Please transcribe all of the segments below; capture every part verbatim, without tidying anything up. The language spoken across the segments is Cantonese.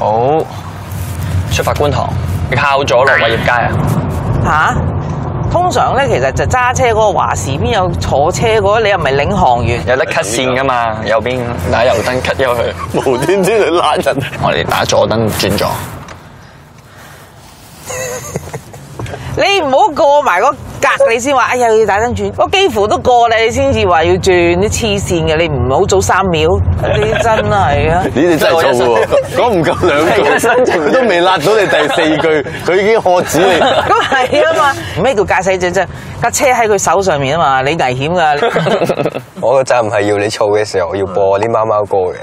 好，出發觀塘，你靠咗落偉業街啊？ 吓？通常咧，其實就揸車嗰個話事，邊有坐車嗰個？你又唔係領航員， 有得 cut 線噶嘛？右邊打右燈 cut 咗佢， 無端端去拉人。 我哋打左燈轉左。 你唔好過埋個格，你先話哎呀要打燈轉，我幾乎都過你，你先至話要轉啲黐線嘅，你唔好早三秒，你真係啊！ 你哋真係錯喎，講唔夠兩句，佢都未辣到你第四句，佢已經喝止你。 咁係啊嘛，咩叫駕駛者啫？架車喺佢手上面啊嘛，你危險噶。 我個站係要你燥嘅時候，要播啲貓貓歌嘅。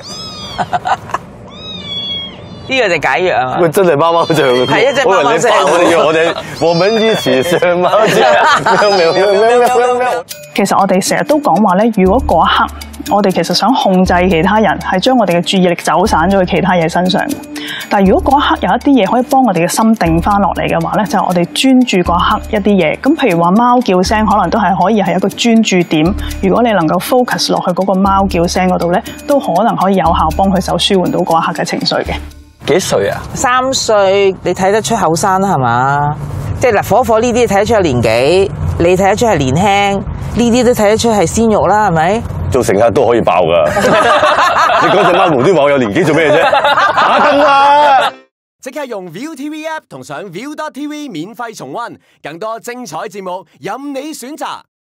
呢個就解藥啊！ 喂，真係貓貓醬嘅， 係一隻貓貓聲。 我哋要我哋我們一起上貓醬，喵喵喵喵喵喵。 其實我哋成日都講話咧，如果嗰一刻我哋其實想控制其他人，係將我哋嘅注意力走散咗去其他嘢身上嘅。但係如果嗰一刻有一啲嘢可以幫我哋嘅心定翻落嚟嘅話咧，就係我哋專注嗰一刻一啲嘢。咁譬如話貓叫聲，可能都係可以係一個專注點。如果你能夠 focus 落去嗰個貓叫聲嗰度咧，都可能可以有效幫佢手舒緩到嗰一刻嘅情緒嘅。 幾歲啊？ 三歲，你睇得出後生啦，係嘛？即係嗱，火火呢啲睇得出係年紀，你睇得出係年輕，呢啲都睇得出係鮮肉啦，係咪？ 做乘客都可以爆噶。你嗰隻貓無端話我有年紀做咩啫？打燈啦！ 即刻用 Viu T V App 同上 Viu dot T V 免費重溫，更多精彩節目任你選擇。